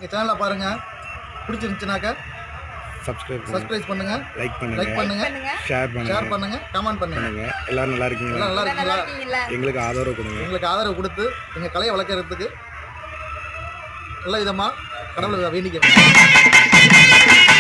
எங்கள் சேனலை பாருங்கள். பிடிச்சிருந்துச்சுனாக்கா சப்ஸ்கிரைப் பண்ணுங்க, லைக் பண்ணுங்க, ஷேர் பண்ணுங்க, கமெண்ட் பண்ணுங்க. எல்லாரும் நல்லா இருக்கீங்களா? எங்களுக்கு ஆதரவு கொடுத்து எங்கள் கலையை வளர்க்கறதுக்கு நல்ல விதமாக கடவுளை வேண்டிக்கிறேன்.